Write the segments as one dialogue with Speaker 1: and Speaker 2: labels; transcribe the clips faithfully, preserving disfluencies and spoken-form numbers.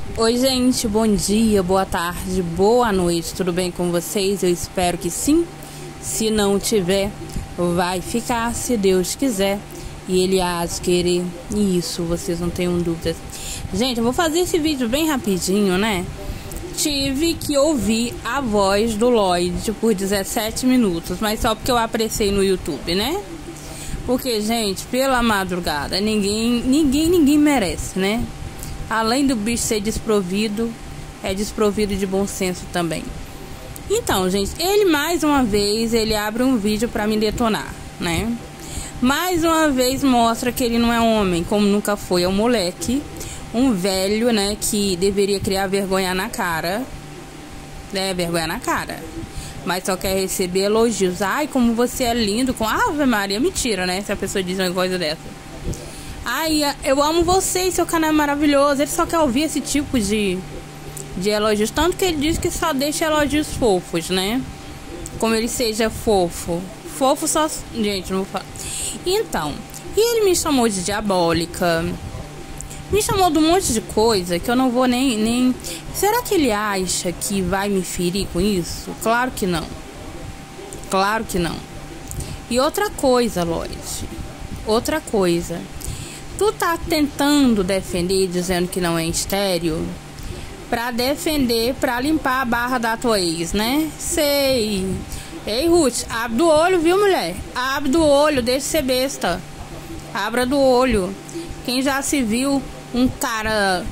Speaker 1: Oi gente, bom dia, boa tarde, boa noite, tudo bem com vocês? Eu espero que sim. Se não tiver, vai ficar, se Deus quiser, e Ele há de querer, e isso vocês não tenham dúvidas. Gente, eu vou fazer esse vídeo bem rapidinho, né? Tive que ouvir a voz do Lloyd por dezessete minutos, mas só porque eu apreciei no YouTube, né? Porque, gente, pela madrugada, ninguém, ninguém, ninguém merece, né? Além do bicho ser desprovido, é desprovido de bom senso também. Então, gente, ele mais uma vez, ele abre um vídeo pra me detonar, né? Mais uma vez mostra que ele não é homem, como nunca foi. É um moleque, um velho, né? Que deveria criar vergonha na cara. É, vergonha na cara. Mas só quer receber elogios. Ai, como você é lindo. Com Ave Maria, mentira, né? Se a pessoa diz uma coisa dessa. Ai, eu amo você e seu canal é maravilhoso. Ele só quer ouvir esse tipo de, de elogios. Tanto que ele diz que só deixa elogios fofos, né? Como ele seja fofo. Fofo só... Gente, não vou falar. Então, e ele me chamou de diabólica. Me chamou de um monte de coisa que eu não vou nem... nem... Será que ele acha que vai me ferir com isso? Claro que não. Claro que não. E outra coisa, Lloyd. Outra coisa. Tu tá tentando defender, dizendo que não é estéreo, pra defender, pra limpar a barra da tua ex, né? Sei. Ei, Ruth, abre do olho, viu, mulher? Abre do olho, deixa de ser besta. Abra do olho. Quem já se viu um cara...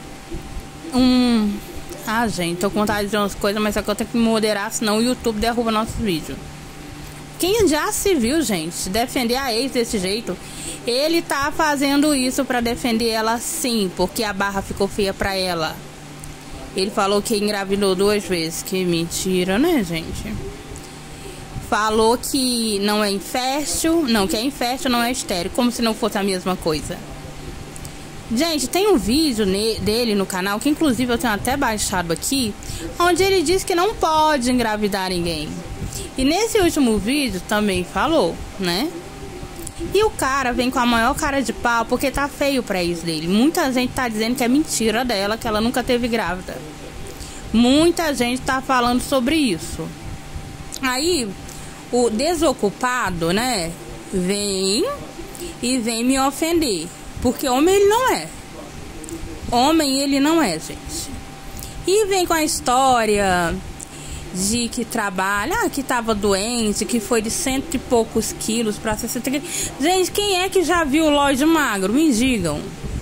Speaker 1: Um... Ah, gente, tô com vontade de dizer umas coisas, mas só que eu tenho que me moderar, senão o YouTube derruba nossos vídeos. Quem já se viu, gente, defender a ex desse jeito? Ele tá fazendo isso pra defender ela, sim, porque a barra ficou feia pra ela. Ele falou que engravidou duas vezes. Que mentira, né, gente? Falou que não é infértil. Não, que é infértil, não é estéril. Como se não fosse a mesma coisa. Gente, tem um vídeo dele no canal, que inclusive eu tenho até baixado aqui, onde ele diz que não pode engravidar ninguém. E nesse último vídeo também falou, né? E o cara vem com a maior cara de pau porque tá feio pra ex dele. Muita gente tá dizendo que é mentira dela, que ela nunca teve grávida. Muita gente tá falando sobre isso. Aí, o desocupado, né, vem e vem me ofender. Porque homem ele não é. Homem ele não é, gente. E vem com a história... de que trabalha, ah, que tava doente, que foi de cento e poucos quilos pra sessenta quilos. Gente, quem é que já viu o Lloyd magro? Me digam.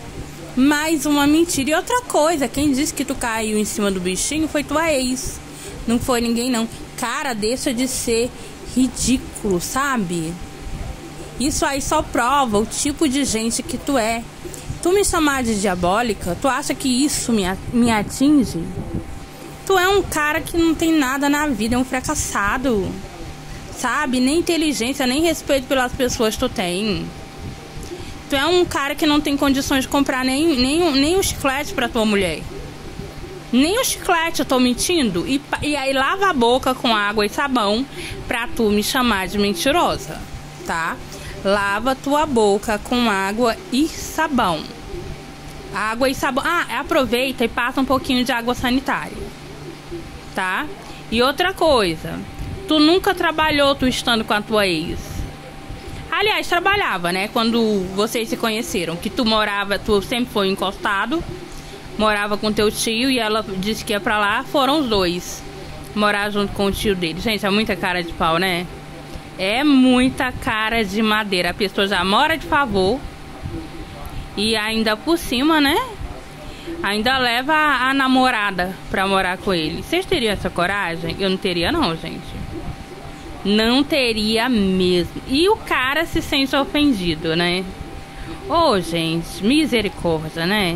Speaker 1: Mais uma mentira. E outra coisa, quem disse que tu caiu em cima do bichinho foi tua ex. Não foi ninguém, não. Cara, deixa de ser ridículo, sabe? Isso aí só prova o tipo de gente que tu é. Tu me chamar de diabólica, tu acha que isso me, me atinge? Tu é um cara que não tem nada na vida, é um fracassado, sabe? Nem inteligência, nem respeito pelas pessoas tu tem. Tu é um cara que não tem condições de comprar nem, nem, nem um chiclete pra tua mulher. Nem o chiclete, eu tô mentindo? E, e aí lava a boca com água e sabão pra tu me chamar de mentirosa, tá? Lava tua boca com água e sabão. Água e sabão. Ah, aproveita e passa um pouquinho de água sanitária. Tá? E outra coisa, tu nunca trabalhou tu estando com a tua ex. Aliás, trabalhava, né? Quando vocês se conheceram, que tu morava, tu sempre foi encostado, morava com teu tio e ela disse que ia pra lá, foram os dois morar junto com o tio dele. Gente, é muita cara de pau, né? É muita cara de madeira. A pessoa já mora de favor e ainda por cima, né? Ainda leva a, a namorada pra morar com ele. Vocês teriam essa coragem? Eu não teria não, gente. Não teria mesmo. E o cara se sente ofendido, né? Ô, oh, gente, misericórdia, né?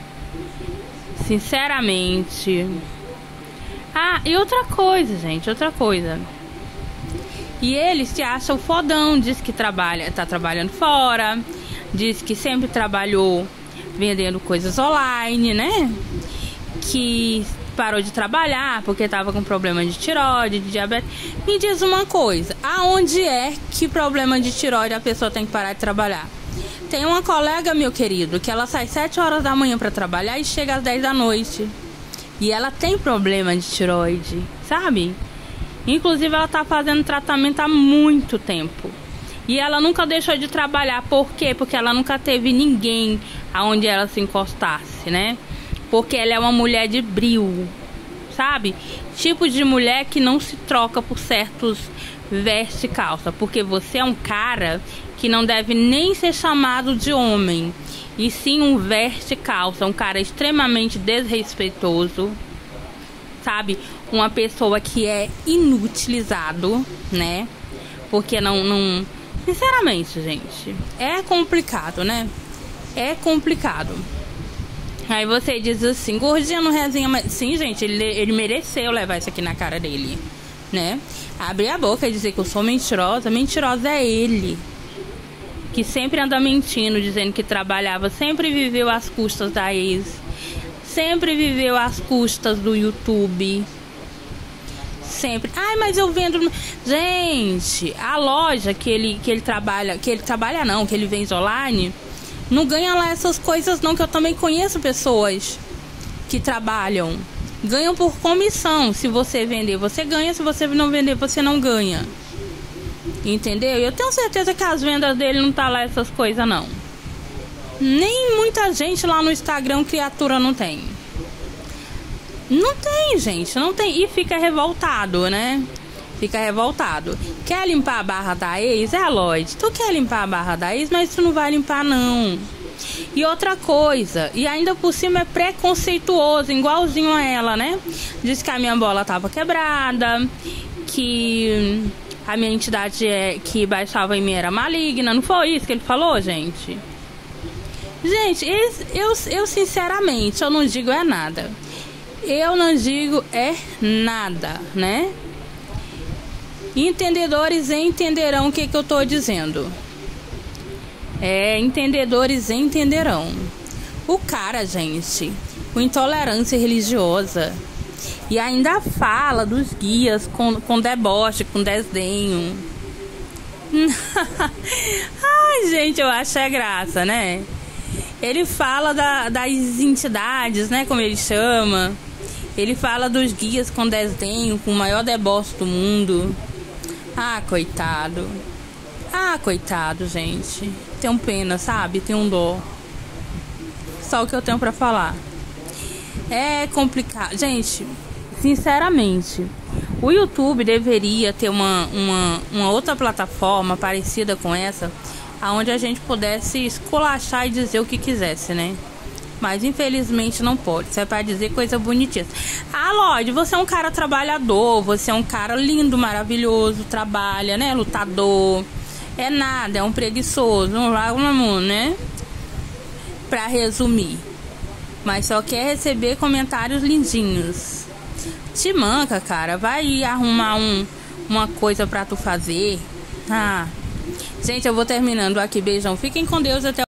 Speaker 1: Sinceramente. Ah, e outra coisa, gente, outra coisa. E ele se acha o fodão. Diz que trabalha, tá trabalhando fora. Diz que sempre trabalhou vendendo coisas online, né? Que parou de trabalhar porque tava com problema de tireoide, de diabetes. Me diz uma coisa, aonde é que problema de tireoide a pessoa tem que parar de trabalhar? Tem uma colega, meu querido, que ela sai sete horas da manhã para trabalhar e chega às dez da noite. E ela tem problema de tireoide, sabe? Inclusive ela tá fazendo tratamento há muito tempo. E ela nunca deixou de trabalhar. Por quê? Porque ela nunca teve ninguém aonde ela se encostasse, né? Porque ela é uma mulher de brio, sabe? Tipo de mulher que não se troca por certos veste e calça. Porque você é um cara que não deve nem ser chamado de homem, e sim um veste e calça, um cara extremamente desrespeitoso, sabe? Uma pessoa que é inutilizado, né? Porque não, não... Sinceramente, gente, é complicado, né? É complicado. Aí você diz assim, gordinha não resenha, mas... Sim, gente, ele, ele mereceu levar isso aqui na cara dele, né? Abrir a boca e dizer que eu sou mentirosa. Mentirosa é ele, que sempre anda mentindo, dizendo que trabalhava, sempre viveu às custas da ex, sempre viveu às custas do YouTube, sempre. Ai, mas eu vendo... Gente, a loja que ele, que ele trabalha, que ele trabalha não, que ele vende online, não ganha lá essas coisas não, que eu também conheço pessoas que trabalham, ganham por comissão. Se você vender, você ganha, se você não vender, você não ganha. Entendeu? Eu tenho certeza que as vendas dele não tá lá essas coisas não. Nem muita gente lá no Instagram, criatura, não tem. Não tem, gente, não tem. E fica revoltado, né? Fica revoltado. Quer limpar a barra da ex? É, Lloyd, tu quer limpar a barra da ex, mas tu não vai limpar não. E outra coisa, e ainda por cima é preconceituoso, igualzinho a ela, né? Diz que a minha bola tava quebrada, que a minha entidade é, que baixava em mim era maligna. Não foi isso que ele falou, gente? Gente, eu, eu sinceramente, eu não digo é nada. Eu não digo é nada, né? Entendedores entenderão o que, que eu tô dizendo. É, entendedores entenderão. O cara, gente, com intolerância religiosa, e ainda fala dos guias com, com deboche, com desdenho. Ai, gente, eu acho é graça, né? Ele fala da, das entidades, né? Como ele chama. Ele fala dos guias com desdenho, com o maior deboche do mundo. Ah, coitado. Ah, coitado, gente. Tenho pena, sabe? Tenho um dó. Só o que eu tenho pra falar. É complicado. Gente, sinceramente, o YouTube deveria ter uma, uma, uma outra plataforma parecida com essa, onde a gente pudesse esculachar e dizer o que quisesse, né? Mas infelizmente não pode. Isso é pra dizer coisa bonitinha. Ah, Lloyd, você é um cara trabalhador, você é um cara lindo, maravilhoso, trabalha, né? Lutador. É nada, é um preguiçoso, um vagabundo, né? Pra resumir. Mas só quer receber comentários lindinhos. Te manca, cara. Vai arrumar um, uma coisa pra tu fazer. Ah. Gente, eu vou terminando aqui. Beijão. Fiquem com Deus. Até